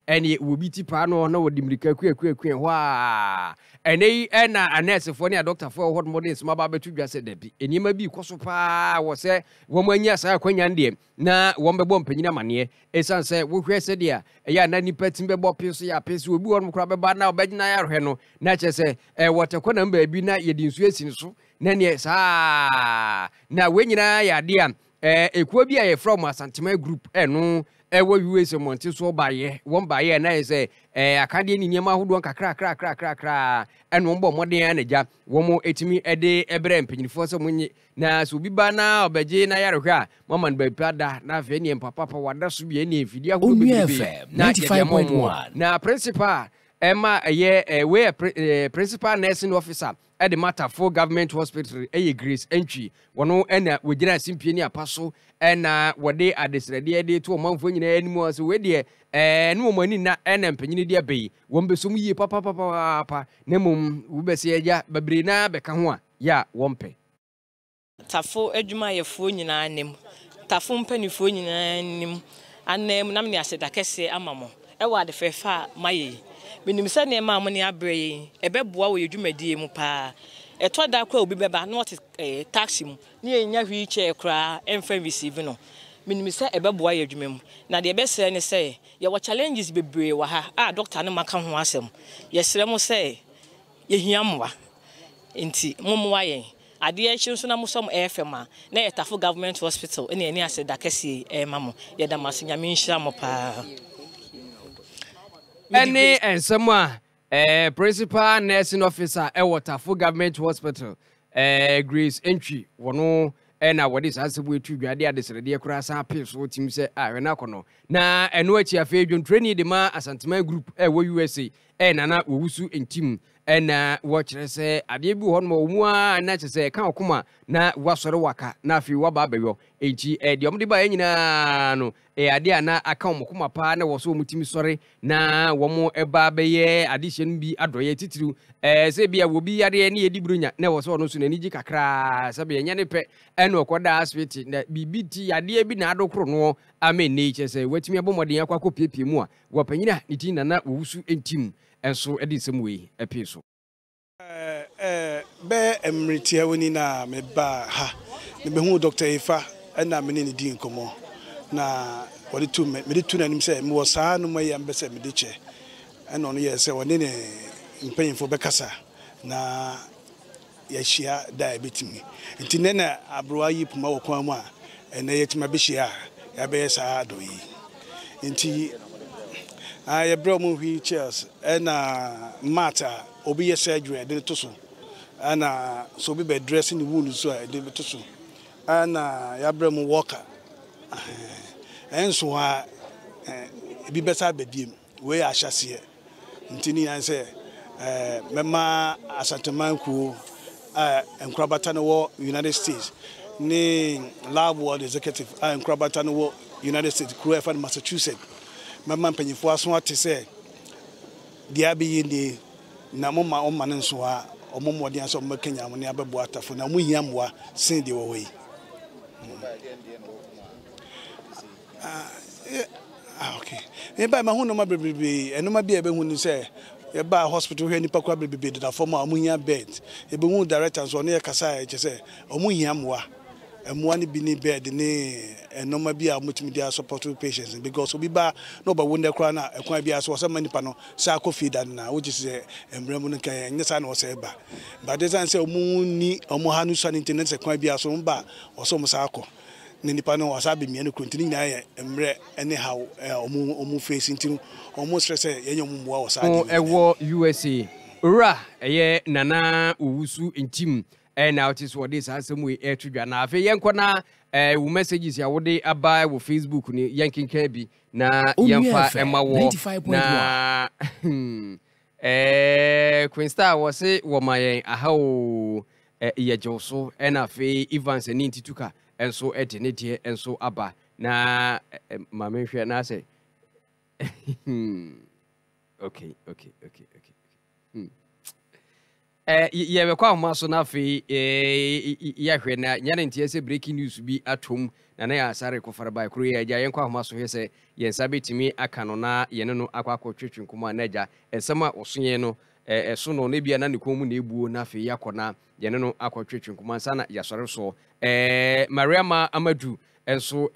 ɛne obi ti pa no na wodi mirika kua hwa ɛne ɛna anɛse fo ne doctor fo hɔ mo de nsoma ba betu dwa sɛ dabi enima bi koso pa wo sɛ wo manya saa kwanya ndie na wo mbɛbɔ mpanyina maneɛ esan sɛ wo hwɛ sɛ dia ɛya na nipa tim bɛbɔ peso ya peso obi wɔ mo kora bɛba na obɛgyina ya rehwɛ no na kyɛ sɛ wɔtɛkɔ na mba bi na yɛdi nsu esi so na ne saa na we nyina ya de a ekuo bi a yɛ from Asantema group ɛno ɛwɔ US monte so baayɛ wɔn baayɛ na yɛ sɛ akade ni nneɛma ahodoɔ kakra ɛno mbɔ mmɔden anagya wɔn etimi ɛde ɛbrɛ mpanyinfoɔ sɛ monye na so obi ba na ɔbɛgye na yarehwɛ a mama no baabi da na afɛ ne mpapa wada so bi ne mfidi ahodoɔ bebrebe na 95.1 na principal ɛma ɛyɛ we principal nursing officer at the Tafo Government Hospital Grace entry wono ena wogina simpie ni apaso ena wode adesrede de to omanfo nyina animu so we de no omani na ena mpanyini de abai wombesom yie papa na mum wobese agya babre na beka ho a ya wompe Tafo adwuma yefo nyina anem Tafo mpanifo nyina anem anem nam ne aseda kese amamo ewa de fefa maye minim sɛ ne ma mo ne abrɛ ɛbɛboa wɔ yedwumadie mu pa ɛtɔ da kwa obi bɛba na ɔte taxi mu ne enya wheelchair kra ɛmfa receive no minim sɛ ɛbɛboa yedwuma mu na de ɛbɛsrɛ ne sɛ yɛ wɔ challenges bebree wɔ ha a doctor ne maka ho asɛm yɛsrɛ mo sɛ yehia mwa nti mommoa yɛn adeɛ akyi nso na mo som FM a na yɛ Tafo Government Hospital ɛne ani aseda kɛse ɛma mo yɛda maso nyame nhyira mo pa Any and someone principal nursing officer Tafo Government Hospital Grace entry wono na wodi sasebu etu dwade adesrede kura san peso tim se ahwena kono na eno achi afa edwon training de ma Asantema group wo USA na wowusu entim na wo kire se ade bi ho no mu a na kire se kan okoma na wasore waka na afi waba abeyo enchi de omde ba nyina no ade ana aka omkoma pa na wo so omutimi sore na wo mo eba beye ade hye bi adoye titiru se bia wo bi ade ne yedi burunya na wo so no so nani ji kakra se bia nya ne pe ena okoda hospital na bibiti ade bi na adokro no amen ne kire se watimi abomoden akwa kopiepie mu a wo panyina ne tin na wowusu entim enso edi semwe episo be emritia woni na me ba ha ne be hu Dr. Ifa na me ne di nkomo na wodi tu me de tu na nim se me wo saa no mayi ambese me de che eno no ye se woni ne mpanyimfo be kasa na ya hia diabetes nti ne na abroa yi puma wo kwan mu a ene yetima be hia ya be saa do yi nti I brought me wheelchairs and matter obi surgery de to so and so be dressing the wound so I did to so and ya brought me walker and so be better be we Ashasi ntini an say mema Asantema ku Nkrabata no United States ni lab world executive Nkrabata no United States crew from Massachusetts mama mpanyifo aso ate se dia be yindi na mama o mane nso a omomode aso makanya mo ne abebo atafo na mo hiamwa sen de wo yi okay e ba ma hu no ma bebebe eno ma bia be hu ni se e ba hospital hwe nipa kwa bebebe de da form a mo hia bed e be hu director so ne e kasa e che se omo hiamwa emwa ni bi ni bed ni enoma bi a mutimi dia support patients because obi ba no ba wonde kra na ekwan bi aso so manipa no sa ko feed na which is emremu no kan nyesa na o se ba but this and say omu ni omu hanu so ni internet ekwan bi aso mba o so mo sa ko ni nipa no o sa be mienu kontini nya ye emre anyhow omu face ntinu omu stress ye omu mwa o sa ewo USA ura eye nana owusu ntim na otis what this asem we etudwa na afi yenkona wo messages ya wode aba wo Facebook ni yenkinka bi na yemfa emawo na Queen Star was say wo mayen aha o yejoso na afi Evans ni ntituka enso etenete enso aba na mamehwe na say okay ye be kwa ma so na fe ya hwe na nya ntie se breaking news bi atom na ya sare ko faraba kro ya ja yen kwa ma so hwe se yen sabetimi aka no na yen no akwa twetwe nkoma na ja esema osonye no so no ne bia na ne komu na ebuo na fe yakona yen no akwa twetwe nkoma sana ya sore so Mariama Amadu enso